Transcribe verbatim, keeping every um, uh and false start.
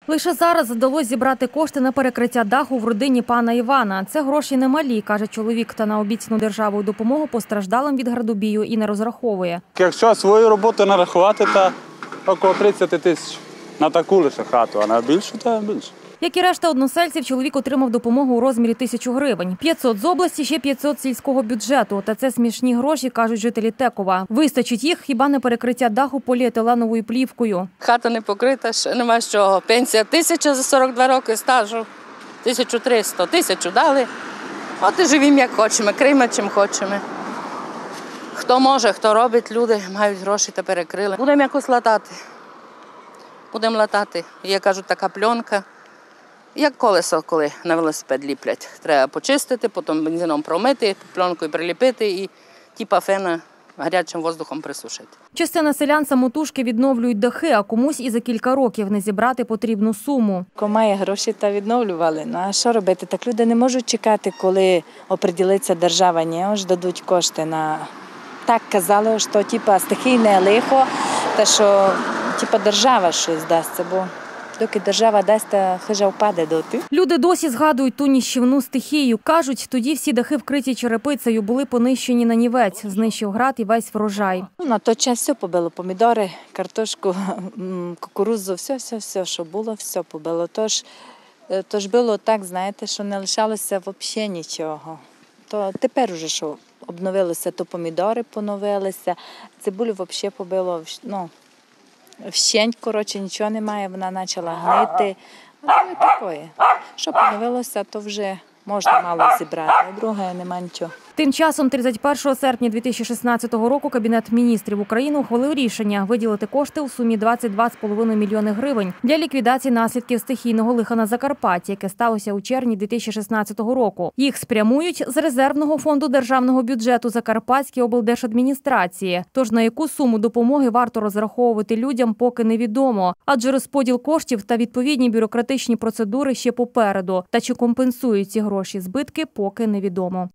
Лише зараз вдалося зібрати кошти на перекриття даху в родині пана Івана. Це гроші немалі, каже чоловік, та на обіцяну державою допомогу постраждалим від градобію і не розраховує. Якщо свою роботу нарахувати, то около тридцять тисяч на таку лише хату, а на більшу, то більше. Як і решта односельців, чоловік отримав допомогу у розмірі тисячу гривень. п'ятсот з області, ще п'ятсот сільського бюджету. Та це смішні гроші, кажуть жителі Текова. Вистачить їх хіба не перекриття даху поліетиленовою плівкою. Хата не покрита, ще нема з чого. Пенсія тисяча за сорок два роки стажу, тисячу триста, тисячу дали. От і живімо як хочемо, криємо чим хочемо. Хто може, хто робить, люди мають гроші та перекрили. Будемо якось латати. Будемо латати. Є, кажуть, така пленка. Як колесо, коли на велосипед ліплять. Треба почистити, потім бензином промити, пленкою приліпити і ті пафена гарячим воздухом присушити. Частина селян самотужки відновлюють дахи, а комусь і за кілька років не зібрати потрібну суму. Кому має гроші, та відновлювали. Ну а що робити? Так люди не можуть чекати, коли оприділиться держава. Ні, ось дадуть кошти на... Так казали, що типа стихійне лихо, та що типа держава щось дасть, бо доки держава дасть, та хижа впаде доти. Люди досі згадують ту ніщівну стихію. Кажуть, тоді всі дахи, вкриті черепицею, були понищені нанівець. Знищив град і весь врожай. Ну, на той час все побило. Помідори, картошку, кукурудзу, все, все, все, що було, все побило. Тож, тож було так, знаєте, що не лишалося взагалі нічого. То тепер уже що, обновилося, то помідори поновилися, цибулю взагалі побило, ну, вщент, коротше, нічого немає, вона почала гнити. Але такое. Що поновилося, то вже можна мало зібрати, а друге нема нічого. Тим часом тридцять першого серпня дві тисячі шістнадцятого року Кабінет міністрів України ухвалив рішення виділити кошти у сумі двадцять два з половиною мільйони гривень для ліквідації наслідків стихійного лиха на Закарпатті, яке сталося у червні дві тисячі шістнадцятого року. Їх спрямують з резервного фонду державного бюджету Закарпатської облдержадміністрації. Тож на яку суму допомоги варто розраховувати людям, поки невідомо. Адже розподіл коштів та відповідні бюрократичні процедури ще попереду. Та чи компенсують ці гроші збитки, поки невідомо.